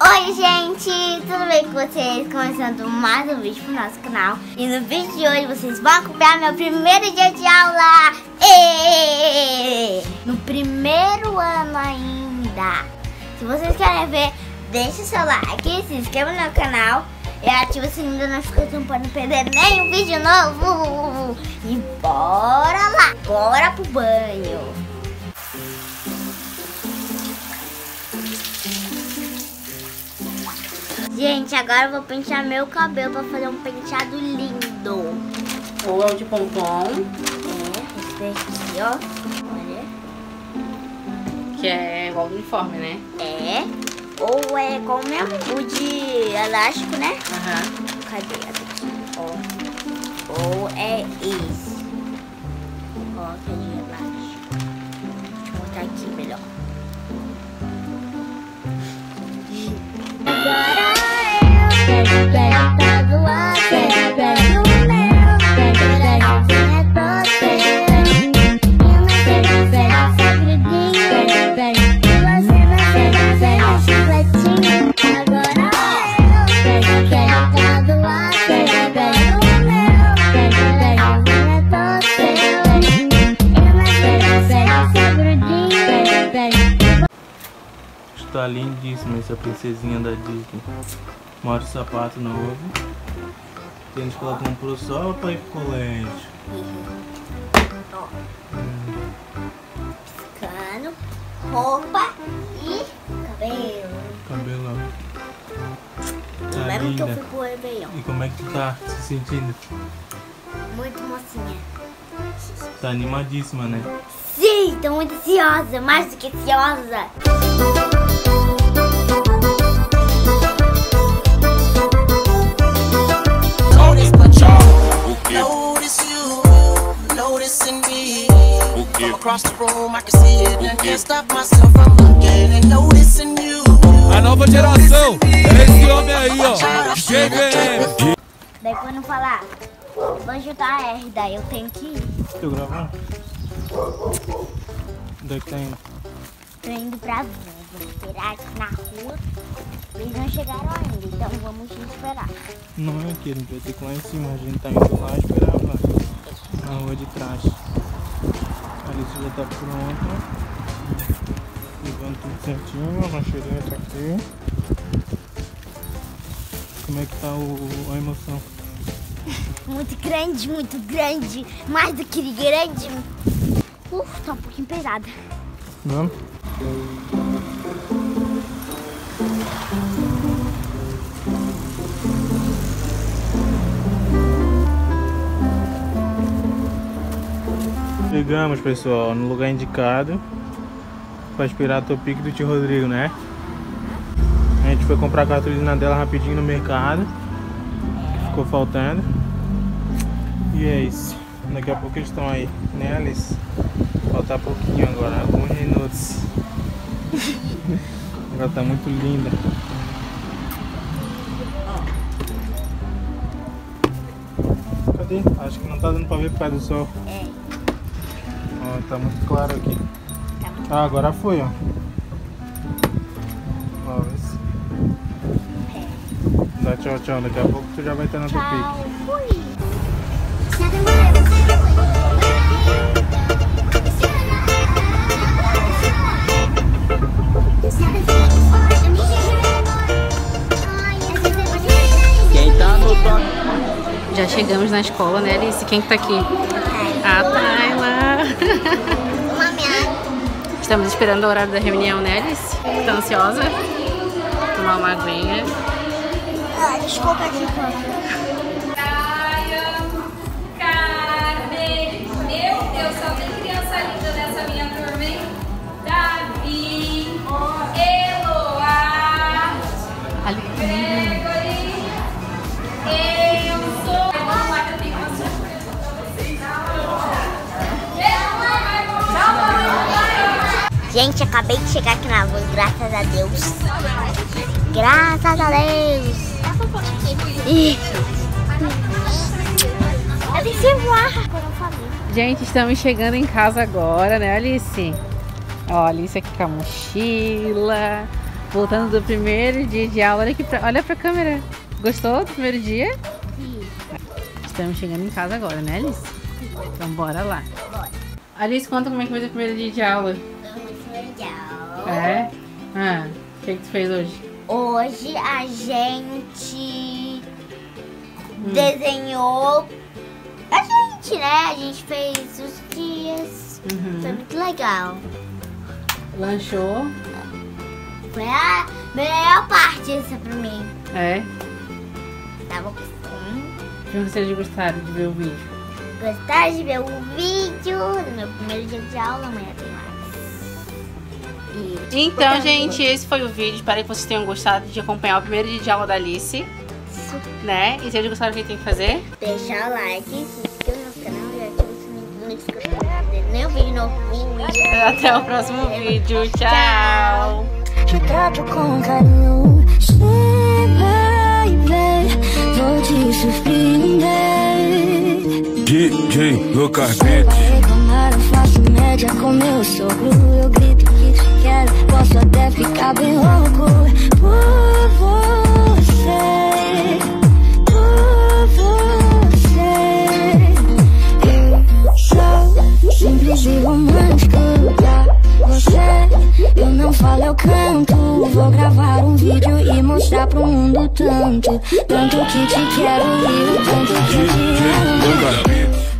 Oi gente, tudo bem com vocês? Começando mais um vídeo pro nosso canal. E no vídeo de hoje vocês vão acompanhar meu primeiro dia de aula. No primeiro ano ainda. Se vocês querem ver, deixa o seu like, se inscreva no meu canal e ativa o sininho da notificação para não perder nenhum vídeo novo. E bora lá, bora pro banho. Gente, agora eu vou pentear meu cabelo pra fazer um penteado lindo. Ou é o de pompom. Esse daqui, ó. Olha. Que é igual ao uniforme, né? É. Ou é como mesmo? O de elástico, né? Aham. Cadê essa aqui? Ó. Ou é esse. Ó, que é de elástico. Deixa eu botar aqui melhor. Tá lindíssima essa princesinha da Disney. Mostra o sapato novo. Tênis que ela comprou só pra ir pro colégio. Cano, roupa e cabelo. Cabelão. Tá Mesmo que eu linda. fui pro Réveillon. E como é que tu tá se sentindo? Muito mocinha. Tá animadíssima, né? Sim, tô muito ansiosa, mais do que ansiosa. A nova geração é esse homem aí, ó. GVM. Daí quando falar, vou juntar a R, daí eu tenho que ir. Tô gravando? Onde é que tá indo? Tô indo pra van, vou esperar aqui na rua. Eles não chegaram ainda, então vamos esperar. Não é aqui, a gente vai ter que ir lá em cima. A gente tá indo lá esperar na rua de trás. A Alice já tá pronta. Levando tudo certinho, a rancheirinha tá aqui. Como é que tá a emoção? Muito grande, mais do que grande. Tá um pouquinho pesada. Vamos? Chegamos, pessoal, no lugar indicado para esperar a Topic do tio Rodrigo, né? A gente foi comprar a cartolina dela rapidinho no mercado, que ficou faltando. E é isso. Daqui a pouco eles estão aí, né, Alice? Falta pouquinho agora, alguns minutos. Ela tá muito linda. Cadê? Acho que não tá dando pra ver por causa do sol. É. Ó, tá muito claro aqui. Tá muito... Ah, agora foi, ó. Ó, vê se... Dá tchau, tchau. Daqui a pouco tu já vai estar na Topic. Tchau, fui. Quem tá no toque? Já chegamos na escola, né, Alice? Quem que tá aqui? A Tayla. Estamos esperando o horário da reunião, né, Alice? Tá ansiosa? Tomar uma aguinha. Desculpa aqui, Cadê? Meu Deus, só tem criança linda nessa minha turma, hein? Davi, Eloá, Gregory, eu sou... Vamos lá que eu tenho uma surpresa pra vocês. gente, acabei de chegar aqui na rua, graças a Deus. Graças a Deus. Eu desci voar. Gente, estamos chegando em casa agora, né, Alice? Ó, a Alice aqui com a mochila, Voltando do primeiro dia de aula, olha pra câmera. Gostou do primeiro dia? Sim. Estamos chegando em casa agora, né, Alice? Então bora lá. Bora. Alice, conta como é que foi o primeiro dia de aula. Foi muito legal. É? O que tu fez hoje? Hoje a gente desenhou a gente, né? A gente fez os dias. Foi muito legal. Lanchou? Foi a melhor parte essa pra mim. É? Tava com fome. Espero que vocês gostaram de ver o vídeo. Gostaram de ver o vídeo do meu primeiro dia de aula? Amanhã tem mais. Então, gente, esse foi o vídeo. Espero que vocês tenham gostado de acompanhar o primeiro dia de aula da Alice. Né? E se vocês gostaram, o que tem que fazer? Deixar o like, se inscreva no canal e ativa o sininho para não notificação para não perder nenhum vídeo novo. Até o próximo vídeo. Tchau! Te trato com carinho, baby, vou te surpreender. DJ Lucas Pra reclamar eu faço média com meu sogro. Eu grito que te quero, posso até ficar bem louco. Por você, eu sou simples e romântico pra você. Eu não falo, eu canto. Vou gravar um vídeo e mostrar pro mundo tanto que te quero e o tanto que te amo.